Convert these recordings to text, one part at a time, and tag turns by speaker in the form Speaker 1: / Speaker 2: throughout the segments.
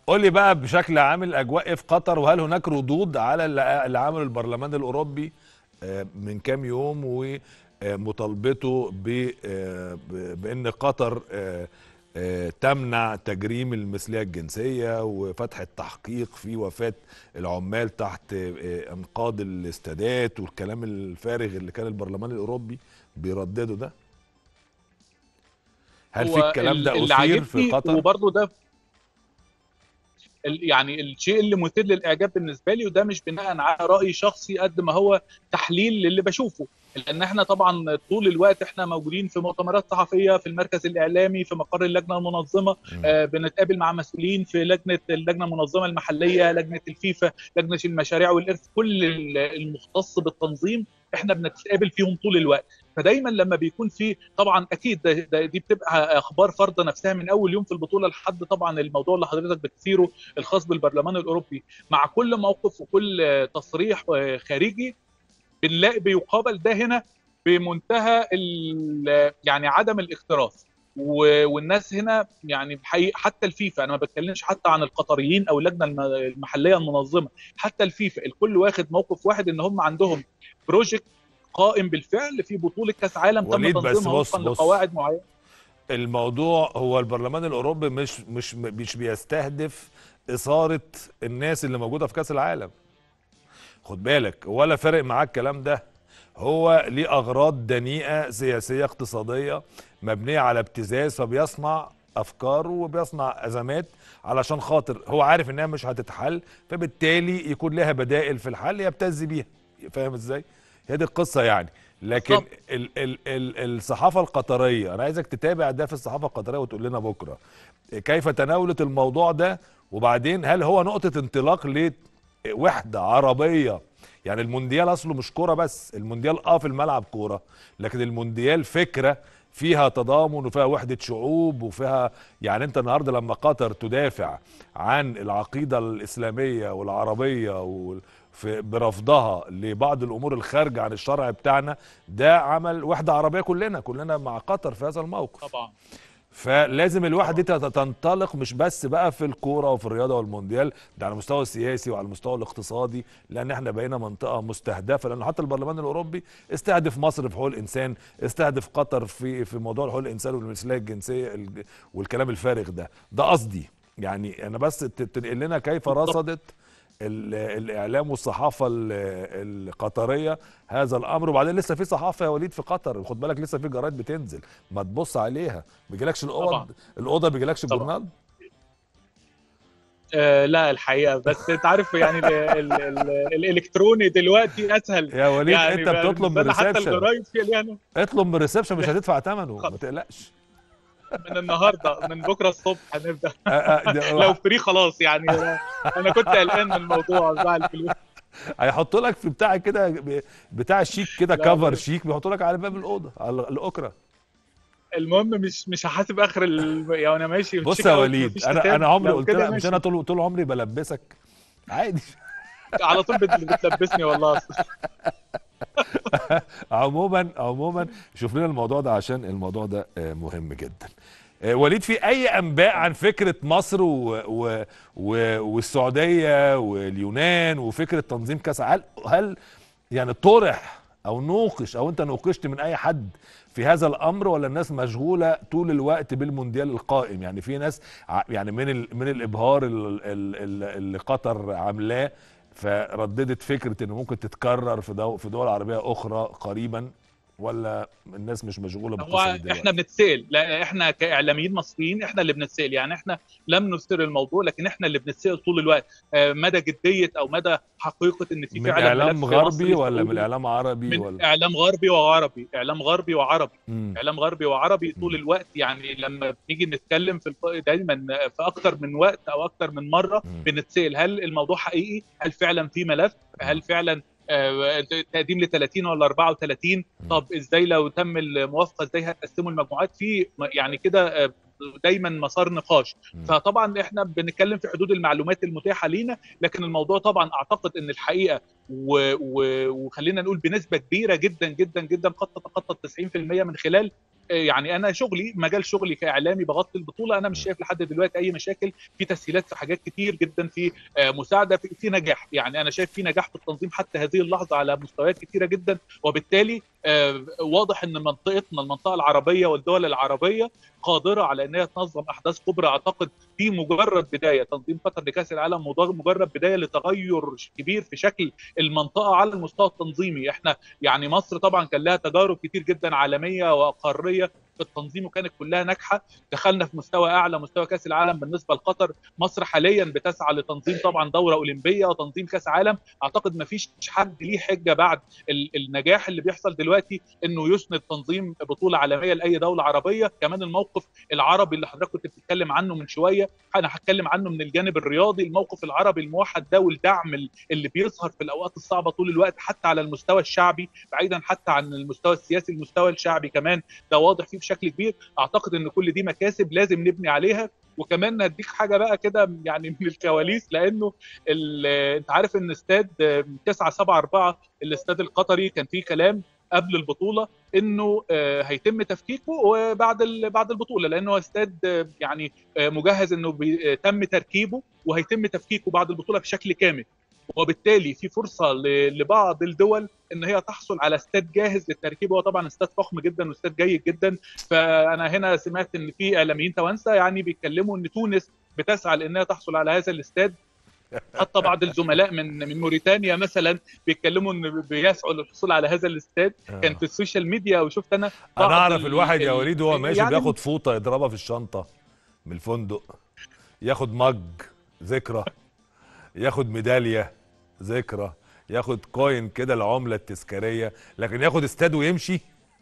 Speaker 1: قول لي بقى بشكل عام الاجواء إيه في قطر، وهل هناك ردود على اللي عمله البرلمان الاوروبي من كام يوم ومطالبته بان قطر تمنع تجريم المثلية الجنسية وفتح التحقيق في وفاة العمال تحت انقاض الاستادات والكلام الفارغ اللي كان البرلمان الاوروبي بيردده ده؟ هل في
Speaker 2: هو
Speaker 1: الكلام ده
Speaker 2: اللي
Speaker 1: اثير في
Speaker 2: عاجبني
Speaker 1: قطر؟
Speaker 2: وبرضه ده يعني الشيء اللي مثير للاعجاب بالنسبه لي، وده مش بناء على راي شخصي قد ما هو تحليل للي بشوفه. لان احنا طبعا طول الوقت احنا موجودين في مؤتمرات صحفيه، في المركز الاعلامي، في مقر اللجنه المنظمه، بنتقابل مع مسؤولين في اللجنه المنظمه المحليه، لجنه الفيفا، لجنه المشاريع والارث، كل المختص بالتنظيم احنا بنتقابل فيهم طول الوقت. فدايما لما بيكون في طبعا اكيد دي بتبقى اخبار فرض نفسها من اول يوم في البطوله لحد طبعا الموضوع اللي حضرتك بتثيره الخاص بالبرلمان الاوروبي. مع كل موقف وكل تصريح خارجي بنلاقي بيقابل ده هنا بمنتهى يعني عدم الاكتراث. والناس هنا يعني بحقيقة حتى الفيفا، انا ما بتكلمش حتى عن القطريين او اللجنه المحليه المنظمه، حتى الفيفا الكل واخد موقف واحد، ان هم عندهم بروجكت قائم بالفعل في بطوله كاس عالم تم
Speaker 1: وليد بس
Speaker 2: تنظيمها
Speaker 1: بص
Speaker 2: وفقا
Speaker 1: بص،
Speaker 2: لقواعد معينه.
Speaker 1: الموضوع هو البرلمان الاوروبي مش بيستهدف اثاره الناس اللي موجوده في كاس العالم. خد بالك، ولا فارق معاه الكلام ده. هو ليه اغراض دنيئه سياسيه اقتصاديه مبنيه على ابتزاز، فبيصنع افكار وبيصنع ازمات علشان خاطر هو عارف انها مش هتتحل، فبالتالي يكون لها بدائل في الحل يبتز بيها. فاهم ازاي؟ هي دي القصه يعني. لكن
Speaker 2: بالظبط.
Speaker 1: ال الصحافه القطريه، انا عايزك تتابع ده في الصحافه القطريه وتقول لنا بكره كيف تناولت الموضوع ده، وبعدين هل هو نقطه انطلاق لوحده عربيه؟ يعني المونديال اصله مش كوره بس، المونديال في الملعب كوره، لكن المونديال فكره فيها تضامن وفيها وحده شعوب وفيها، يعني انت النهارده لما قطر تدافع عن العقيده الاسلاميه والعربيه برفضها لبعض الامور الخارجه عن الشرع بتاعنا، ده عمل وحده عربيه، كلنا مع قطر في هذا الموقف.
Speaker 2: طبعا.
Speaker 1: فلازم الواحد دي
Speaker 2: طبعا.
Speaker 1: تنطلق مش بس بقى في الكوره وفي الرياضه والمونديال، ده على المستوى السياسي وعلى المستوى الاقتصادي، لان احنا بقينا منطقه مستهدفه، لان حتى البرلمان الاوروبي استهدف مصر في حقوق الانسان، استهدف قطر في موضوع حقوق الانسان والمثليه الجنسيه والكلام الفارغ ده قصدي. يعني انا بس تنقل لنا كيف
Speaker 2: بالظبط.
Speaker 1: رصدت الاعلام والصحافه القطريه هذا الامر. وبعدين لسه في صحافه يا وليد في قطر، خد بالك لسه في جرايد بتنزل، ما تبص عليها. ما بيجيلكش
Speaker 2: طبعا.
Speaker 1: الاوضه ما بيجيلكش
Speaker 2: طبعا.
Speaker 1: الجورنال؟
Speaker 2: لا الحقيقه، بس انت عارف يعني الالكتروني دلوقتي اسهل.
Speaker 1: يا وليد
Speaker 2: يعني
Speaker 1: انت
Speaker 2: بقى
Speaker 1: بتطلب من
Speaker 2: بالنسبه لنا حتى
Speaker 1: الريسبشن،
Speaker 2: الجرايد فيها يعني.
Speaker 1: اطلب من الريسبشن مش هتدفع ثمنه، ما تقلقش.
Speaker 2: من النهارده، من بكره الصبح هنبدا. لو
Speaker 1: ده
Speaker 2: فري خلاص يعني. انا كنت قلقان من الموضوع بتاع الفلوس.
Speaker 1: هيحطوا لك في بتاع كده، بتاع شيك كده،
Speaker 2: لا
Speaker 1: كفر
Speaker 2: لا.
Speaker 1: شيك بيحطوا لك على باب الاوضه، على الاوكرا.
Speaker 2: المهم مش هحاسب اخر يعني انا ماشي
Speaker 1: بص
Speaker 2: تشيك
Speaker 1: يا
Speaker 2: اوت
Speaker 1: وليد،
Speaker 2: مفيش
Speaker 1: انا
Speaker 2: حساب
Speaker 1: عمري
Speaker 2: لو
Speaker 1: قلت
Speaker 2: كده
Speaker 1: لك، مش انا
Speaker 2: ماشي.
Speaker 1: طول عمري بلبسك عادي.
Speaker 2: على طول بتلبسني والله اصلا.
Speaker 1: عموما شوف لنا الموضوع ده عشان الموضوع ده مهم جدا. وليد، في اي انباء عن فكره مصر والسعوديه واليونان وفكره تنظيم كاس؟ هل يعني طرح او نوقش او انت نوقشت من اي حد في هذا الامر، ولا الناس مشغوله طول الوقت بالمونديال القائم؟ يعني في ناس يعني من الابهار اللي قطر عاملاه، فرددت فكره انه ممكن تتكرر في دول عربيه اخرى قريبا، ولا الناس مش مشغوله بالقصه دي
Speaker 2: هو احنا
Speaker 1: دلوقتي؟
Speaker 2: بنتسال، لا احنا كاعلاميين مصريين احنا اللي بنتسال، يعني احنا لم نثير الموضوع لكن احنا اللي بنتسال طول الوقت مدى جديه او مدى حقيقه ان في
Speaker 1: من
Speaker 2: فعلا
Speaker 1: اعلام
Speaker 2: ملف
Speaker 1: غربي
Speaker 2: مصري
Speaker 1: ولا من
Speaker 2: سعودي.
Speaker 1: اعلام عربي
Speaker 2: من
Speaker 1: ولا؟
Speaker 2: اعلام غربي وعربي، اعلام غربي وعربي،
Speaker 1: مم.
Speaker 2: اعلام غربي وعربي طول
Speaker 1: مم.
Speaker 2: الوقت. يعني لما بنيجي نتكلم دايما في اكتر من وقت او اكتر من مره
Speaker 1: مم.
Speaker 2: بنتسال هل الموضوع حقيقي، هل فعلا في ملف،
Speaker 1: مم.
Speaker 2: هل فعلا تقديم ل 30 ولا 34.
Speaker 1: مم.
Speaker 2: طب ازاي لو تم الموافقه ازاي هتقسموا المجموعات في يعني كده دايما مسار نقاش.
Speaker 1: مم.
Speaker 2: فطبعا احنا بنتكلم في حدود المعلومات المتاحه لينا، لكن الموضوع طبعا اعتقد ان الحقيقه وخلينا نقول بنسبه كبيره جدا جدا جدا، قد تتخطى 90% من خلال يعني انا شغلي، مجال شغلي كاعلامي بغطي البطوله. انا مش شايف لحد دلوقتي اي مشاكل، في تسهيلات في حاجات كتير جدا، في مساعده، في نجاح. يعني انا شايف في نجاح في التنظيم حتى هذه اللحظه على مستويات كتيره جدا. وبالتالي واضح ان منطقتنا، المنطقه العربيه والدول العربيه قادره على ان هي تنظم احداث كبرى. اعتقد في مجرد بدايه تنظيم قطر لكاس العالم، مجرد بدايه لتغير كبير في شكل المنطقه على المستوى التنظيمي. احنا يعني مصر طبعا كان لها تجارب كتير جدا عالميه وقاريه في التنظيم وكانت كلها ناجحه. دخلنا في مستوى اعلى، مستوى كاس العالم بالنسبه لقطر. مصر حاليا بتسعى لتنظيم طبعا دوره اولمبيه وتنظيم كاس عالم. اعتقد ما فيش حد ليه حجه بعد النجاح اللي بيحصل دلوقتي انه يسند تنظيم بطوله عالميه لاي دوله عربيه. كمان الموقف العربي اللي حضرتك كنت بتتكلم عنه من شويه، انا هتكلم عنه من الجانب الرياضي. الموقف العربي الموحد ده والدعم اللي بيظهر في الاوقات الصعبه طول الوقت، حتى على المستوى الشعبي، بعيدا حتى عن المستوى السياسي، المستوى الشعبي كمان ده واضح فيه بشكل كبير. اعتقد ان كل دي مكاسب لازم نبني عليها. وكمان نديك حاجه بقى كده يعني من الكواليس، لانه انت عارف ان استاد 974 الاستاد القطري كان فيه كلام قبل البطوله انه هيتم تفكيكه بعد البطوله، لانه استاد يعني مجهز انه تم تركيبه وهيتم تفكيكه بعد البطوله بشكل كامل. وبالتالي في فرصه لبعض الدول ان هي تحصل على استاد جاهز للتركيب. هو طبعا استاد فخم جدا واستاد جيد جدا. فانا هنا سمعت ان في اعلاميين توانسه يعني بيتكلموا ان تونس بتسعى لانها تحصل على هذا الاستاد. حتى بعض الزملاء من موريتانيا مثلا بيتكلموا ان بيسعوا للحصول على هذا الاستاد. كان في السوشيال ميديا وشفت انا
Speaker 1: بعض اعرف الواحد يا وليد وهو ماشي
Speaker 2: يعني
Speaker 1: بياخد فوطه يضربها في الشنطه من الفندق، ياخد مج ذكرى، ياخد ميداليه ذكرى، ياخد كوين كده العمله التذكاريه، لكن ياخد استاد ويمشي.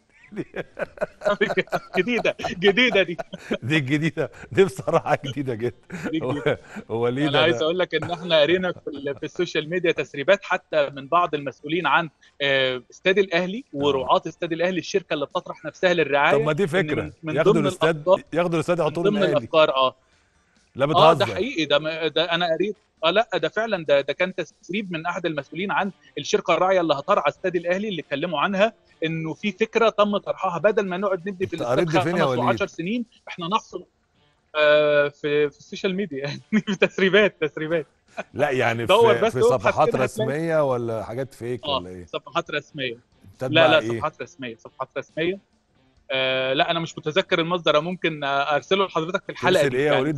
Speaker 2: جديده دي.
Speaker 1: دي الجديده دي بصراحه جديده جدا.
Speaker 2: دي جديده.
Speaker 1: هو ليه
Speaker 2: انا عايز اقول لك ان احنا قرينا في السوشيال ميديا تسريبات حتى من بعض المسؤولين عن استاد الاهلي ورعاة استاد الاهلي، الشركه اللي بتطرح نفسها للرعايه.
Speaker 1: طب ما دي فكره،
Speaker 2: من
Speaker 1: ياخدوا
Speaker 2: ضمن
Speaker 1: الاستاد، ياخدوا الاستاد
Speaker 2: من
Speaker 1: يحطوه
Speaker 2: ضمن
Speaker 1: للاهلي.
Speaker 2: الافكار
Speaker 1: لا بتهزر.
Speaker 2: ده حقيقي، ده انا قريت. لا ده فعلا، ده كان تسريب من احد المسؤولين عن الشركه الراعيه اللي هترعى استاد الاهلي، اللي اتكلموا عنها انه في فكره تم طرحها، بدل ما نقعد نبني في الاستاد 5 و10 سنين احنا نحصل في السوشيال ميديا يعني في تسريبات.
Speaker 1: لا يعني في صفحات رسميه ولا حاجات فيك ولا ايه؟
Speaker 2: صفحات رسميه.
Speaker 1: لا
Speaker 2: إيه؟ صفحات رسميه. لا انا مش متذكر المصدر، ممكن ارسله لحضرتك في الحلقه
Speaker 1: دي. ايه يا وليد؟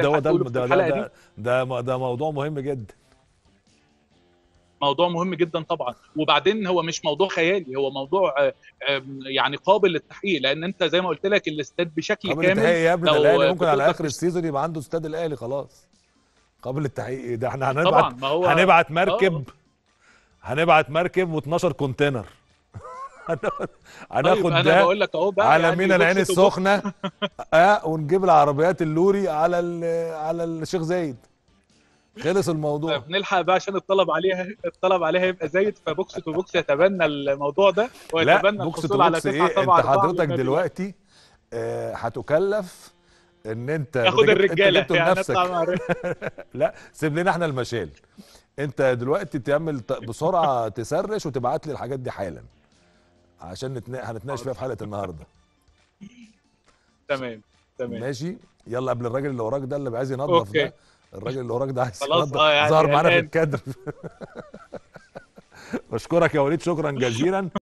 Speaker 1: ده موضوع مهم جدا.
Speaker 2: موضوع مهم جدا طبعا. وبعدين هو مش موضوع خيالي، هو موضوع يعني قابل للتحقيق، لان انت زي ما قلت لك الاستاد بشكل
Speaker 1: قابل
Speaker 2: كامل.
Speaker 1: للتحقيق يا ابني، ده الاهلي ممكن على اخر السيزون يبقى عنده استاد الاهلي خلاص. قابل للتحقيق ده احنا هنبعت مركب و12 كونتينر. هناخد
Speaker 2: طيب
Speaker 1: ده
Speaker 2: بقول لك اهو بقى
Speaker 1: على
Speaker 2: يعني
Speaker 1: مينا العين السخنه ونجيب العربيات اللوري على الشيخ زايد. خلص الموضوع.
Speaker 2: نلحق بقى عشان الطلب عليها يبقى زايد، فبوكس تو بوكس يتبنى الموضوع ده ويتبنى الحصول على 9
Speaker 1: انت حضرتك دلوقتي هتكلف ان انت
Speaker 2: تاخد الرجاله
Speaker 1: انت يعني لا سيب لنا احنا المشال. انت دلوقتي تعمل بسرعه تسرش وتبعت لي الحاجات دي حالا عشان هنتناقش فيها في حلقه النهارده.
Speaker 2: تمام
Speaker 1: ماشي. يلا قبل الراجل اللي وراك ده اللي عايز ينظف ده، الراجل اللي وراك ده عايز
Speaker 2: ينظف
Speaker 1: ظهر معانا في الكادر. بشكرك يا وليد، شكرا جزيلا.